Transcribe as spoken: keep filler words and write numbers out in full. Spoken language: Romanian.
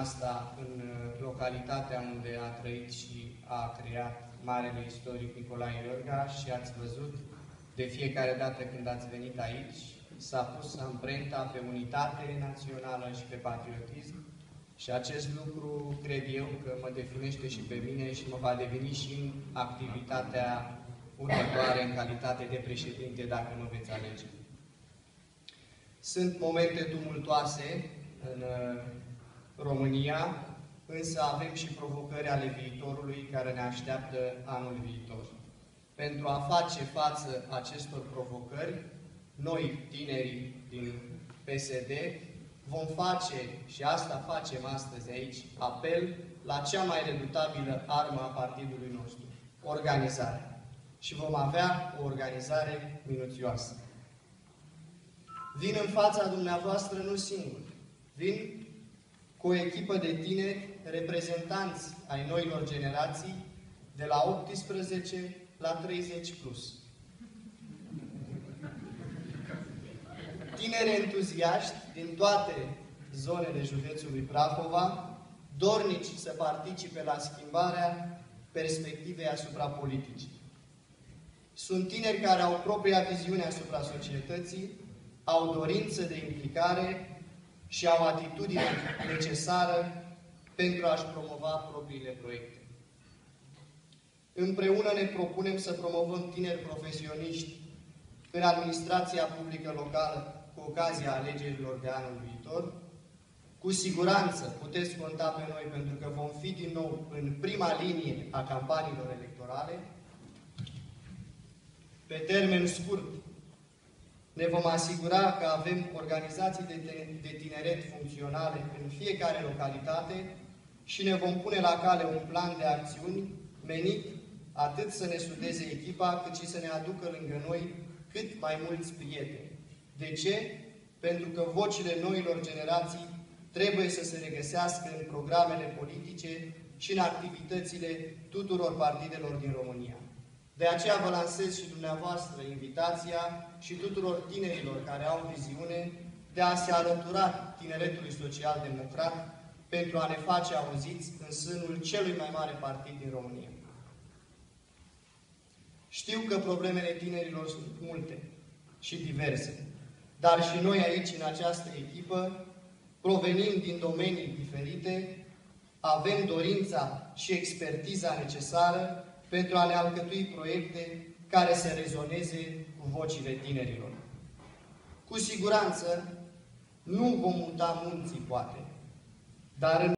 asta în localitatea unde a trăit și a creat marele istoric Nicolae Iorga și ați văzut de fiecare dată când ați venit aici, s-a pus amprenta pe unitate națională și pe patriotism și acest lucru cred eu că mă definește și pe mine și mă va deveni și în activitatea următoare în calitate de președinte, dacă mă veți alege. Sunt momente tumultoase în România, însă avem și provocări ale viitorului care ne așteaptă anul viitor. Pentru a face față acestor provocări, noi, tinerii din P S D, vom face, și asta facem astăzi aici, apel la cea mai redutabilă armă a partidului nostru, organizarea. Și vom avea o organizare minuțioasă. Vin în fața dumneavoastră nu singur, vin cu o echipă de tineri, reprezentanți ai noilor generații, de la optsprezece la treizeci plus. Tineri entuziaști din toate zonele județului Prahova, dornici să participe la schimbarea perspectivei asupra politicii. Sunt tineri care au propria viziune asupra societății, au dorință de implicare și au atitudinea necesară pentru a-și promova propriile proiecte. Împreună ne propunem să promovăm tineri profesioniști în administrația publică locală cu ocazia alegerilor de anul viitor. Cu siguranță puteți conta pe noi pentru că vom fi din nou în prima linie a campaniilor electorale. Pe termen scurt, ne vom asigura că avem organizații de tineret funcționale în fiecare localitate și ne vom pune la cale un plan de acțiuni menit atât să ne sudeze echipa, cât și să ne aducă lângă noi cât mai mulți prieteni. De ce? Pentru că vocile noilor generații trebuie să se regăsească în programele politice și în activitățile tuturor partidelor din România. De aceea vă lansez și dumneavoastră invitația și tuturor tinerilor care au viziune de a se alătura tineretului social-democrat pentru a ne face auziți în sânul celui mai mare partid din România. Știu că problemele tinerilor sunt multe și diverse, dar și noi aici, în această echipă, provenind din domenii diferite, avem dorința și expertiza necesară pentru a ne alcătui proiecte care să rezoneze cu vocile tinerilor. Cu siguranță nu vom muta munții, poate, dar în